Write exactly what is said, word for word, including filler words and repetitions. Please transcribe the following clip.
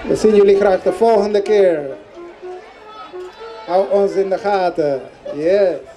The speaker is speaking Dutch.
We zien jullie graag de volgende keer. Hou ons in de gaten. Yes.